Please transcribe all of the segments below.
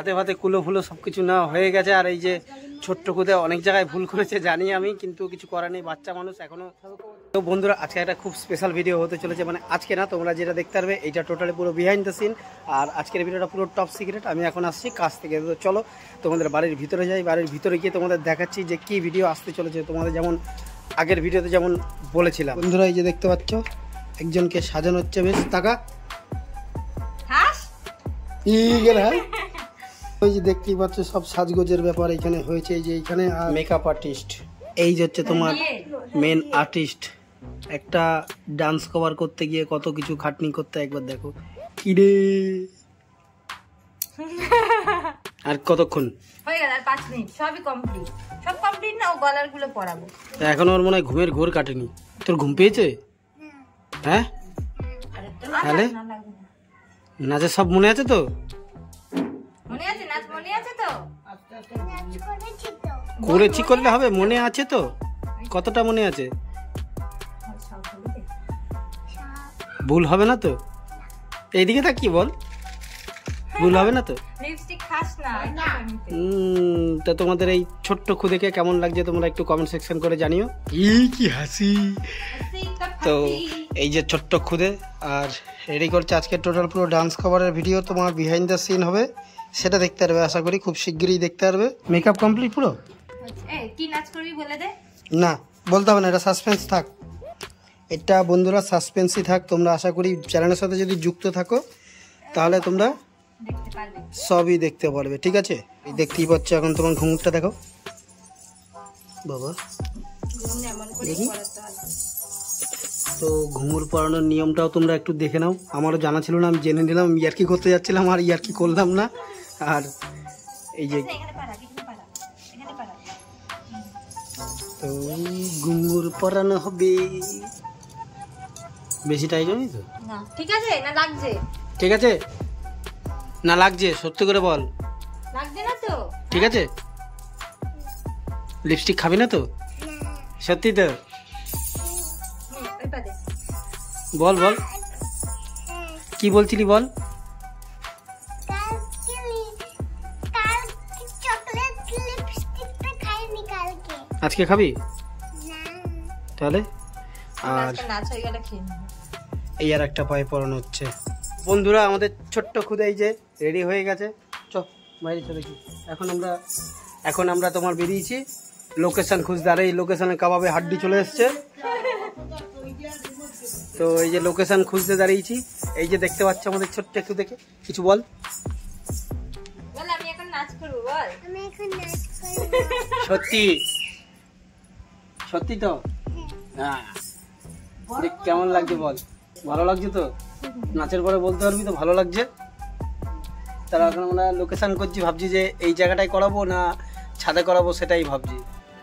হাতে ভাতে কুলো ফুলো সবকিছু না হয়ে গেছে। আর এই যে ছোট্ট খুদে অনেক জায়গায় ভুল করেছে জানি আমি, কিন্তু কিছু করার নেই, বাচ্চা মানুষ এখনো। তো বন্ধুরা আজকে একটা খুব স্পেশাল ভিডিও হতে চলেছে, মানে আজকে না, তোমরা যেটা দেখতে পারবে এটা টোটালি পুরো বিহাইন্ড দ্য সিন। আর আজকের ভিডিওটা পুরো টপ সিক্রেট। আমি এখন আসছি কাজ থেকে, তো চলো তোমাদের বাড়ির ভিতরে যাই। বাড়ির ভিতরে গিয়ে তোমাদের দেখাচ্ছি যে কি ভিডিও আসতে চলেছে। তোমাদের যেমন আগের ভিডিওতে যেমন বলেছিলাম, বন্ধুরা এই যে দেখতে পাচ্ছ একজনকে সাজানো হচ্ছে, বেশ টাকা ওই যে দেখতেই পাচ্ছ সব সাজগোজের ব্যাপার এখানে হয়েছে। এই যে এখানে মেকআপ আর্টিস্ট, এই যে হচ্ছে তোমার মেন আর্টিস্ট। একটা ডান্স কভার করতে গিয়ে কত কিছু খাটনি করতে, একবার দেখো কিরে। আর কতক্ষণ হয়ে গেল? আর 5 মিনিট, সবই কমপ্লিট। সব কমপ্লিট না, ও গলার গুলো পরাবো। এখন ওর মনে হয় ঘুমের ঘোর কাটেনি। তোর ঘুম পেয়েছে? হ্যাঁ, তাহলে নাচের সব মনে আছে তো? মনে আছে? নাচ মনে আছে তো? করেছি করলে হবে, মনে আছে তো? কতটা মনে আছে? ভুল হবে না তো? এইদিকে তাকিয়ে বল, ভুল হবে না তো? লিপস্টিক খাস না? তা তোমাদের এই ছোট্ট খুদেকে কেমন লাগছে তোমরা একটু কমেন্ট সেকশন করে জানিও। কি হাসি! তো এই যে ছোট্ট খুদে আর রেডি করছে আজকে টোটাল পুরো ডান্স কভারের ভিডিও, তোমার বিহাইন্ড দ্য সিন হবে, সেটা দেখতে পারবে। আশা করি খুব শিগগিরই দেখতে পারবে। মেকআপ কমপ্লিট পুরো? কি নাচ করবি বলে দে। না বলতে হবে না, এটা সাসপেন্স থাক। এটা বন্ধুরা সাসপেন্সই থাক। তোমরা আশা করি চ্যানেলের সাথে যদি যুক্ত থাকো তাহলে তোমরা সবই দেখতে পারবে, ঠিক আছে? এই দেখতেই পাচ্ছ এখন তোমার ঘুঙুরটা দেখো বাবা। তো ঘুঙুর পরানোর নিয়মটাও তোমরা একটু দেখে নাও, আমারও জানা ছিল না, আমি জেনে নিলাম। ইয়ার্কি করতে যাচ্ছিলাম আর ইয়ার্কি করলাম না। আর এই যে তো ঘুঙুর পরানো হবে, বেশি টাইম নেই তো? না ঠিক আছে, না লাগছে? ঠিক আছে, না লাগছে? সত্যি করে বল, লাগছে না তো? ঠিক আছে? লিপস্টিক খাবি না তো? সত্যি তো? বল বল, কি বলছিলি বল। আজকে খাবি তাহলে? আর এই আর একটা পায়ে পরানো হচ্ছে। বন্ধুরা আমাদের ছোট্ট খুদে এই যে রেডি হয়ে গেছে, চ বাইরে চলে কি। এখন আমরা তোমার বেরিয়েছি লোকেশন খুঁজতে। আর এই লোকেশনে কাবাবে হাড্ডি চলে এসছে। তো এই যে লোকেশন খুঁজতে দাঁড়িয়েছি, এই যে দেখতে পাচ্ছ আমাদের ছোট্ট একটু দেখে কিছু বল। আমি এখন নাচ করব, বল। আমি এখন নাচ করব। সত্যি সত্যি তো? হ্যাঁ, কেমন লাগছে বল? ভালো লাগছে তো? নাচের পরে বলতে পারবি তো ভালো লাগছে? তারা এখন আমরা লোকেশন করছি, ভাবছি যে এই জায়গাটায় করাবো না ছাদে করাবো, সেটাই ভাবছি।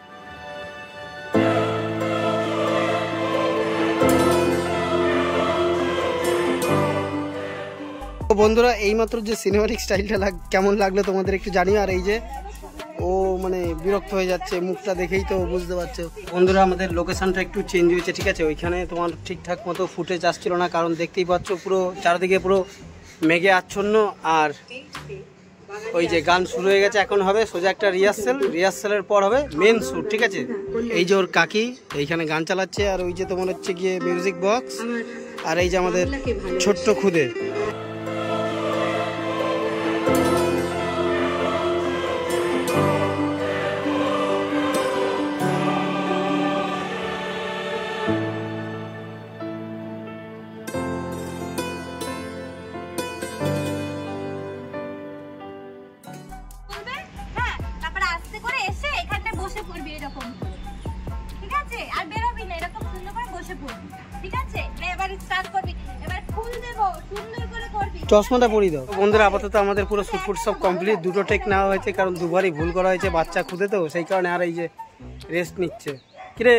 বন্ধুরা এইমাত্র যে সিনেমাটিক স্টাইলটা কেমন লাগলো তোমাদের একটু জানিও। আর এই যে ও মানে বিরক্ত হয়ে যাচ্ছে, মুখটা দেখেই তো বুঝতে পারছো। বন্ধুরা আমাদের লোকেশনটা একটু চেঞ্জ হয়েছে, ঠিক আছে? ওইখানে তোমার ঠিকঠাক মতো ফুটেজ আসছিল না, কারণ দেখতেই পাচ্ছ পুরো চারদিকে পুরো মেঘে আচ্ছন্ন। আর ওই যে গান শুরু হয়ে গেছে, এখন হবে সোজা একটা রিহার্সালের পর হবে মেন শ্যুট, ঠিক আছে? এই যে ওর কাকি এইখানে গান চালাচ্ছে, আর ওই যে তোমার হচ্ছে গিয়ে মিউজিক বক্স, আর এই যে আমাদের ছোট্ট খুদে। চশমাটা পরি দাও। বন্ধুরা আপাতত আমাদের পুরো শুটফুট সব কমপ্লিট, দুটো টেক নেওয়া হয়েছে, কারণ দুবারই ভুল করা হয়েছে বাচ্চা খুদে, তো সেই কারণে। আর এই যে রেস্ট নিচ্ছে। কিরে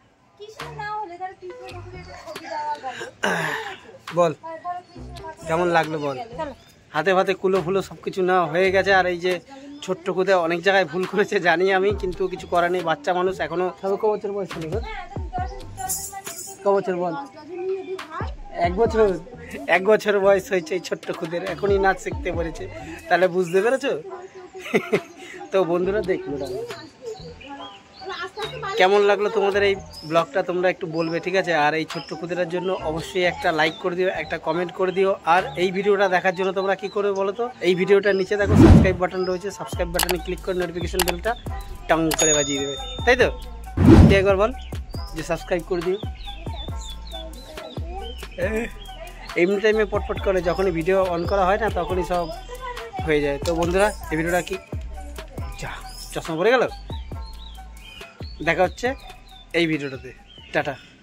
বল কেমন লাগলো বল। হাতে ভাতে কুলো ফুলো সবকিছু না হয়ে গেছে। আর এই যে ছোট্ট খুদে অনেক জায়গায় ভুল করেছে জানি আমি, কিন্তু কিছু করার নেই, বাচ্চা মানুষ এখনো। ক বছর বয়স ছিল? ক বছর বল? 1 বছর? 1 বছর বয়স হয়েছে এই ছোট্ট খুদের, এখনই নাচ শিখতে পেরেছে, তাহলে বুঝতে পেরেছো? তো বন্ধুরা দেখলো কেমন লাগলো তোমাদের এই ব্লগটা তোমরা একটু বলবে, ঠিক আছে? আর এই ছোট্ট খুদেটার জন্য অবশ্যই একটা লাইক করে দিও, একটা কমেন্ট করে দিও। আর এই ভিডিওটা দেখার জন্য তোমরা কি করবে বলো তো? এই ভিডিওটার নিচে দেখো সাবস্ক্রাইব বাটন রয়েছে, সাবস্ক্রাইব বাটনে ক্লিক করে নোটিফিকেশন বেলটা টং করে বাজিয়ে দেবে, তাই তো? তুই একবার বল যে সাবস্ক্রাইব করে দিও। এমনি টাইমে পটপট করে যখনই ভিডিও অন করা হয় না তখনই সব হয়ে যায়। তো বন্ধুরা এই ভিডিওটা কি চশমা পড়ে গেল, দেখা হচ্ছে এই ভিডিওটাতে, টাটা।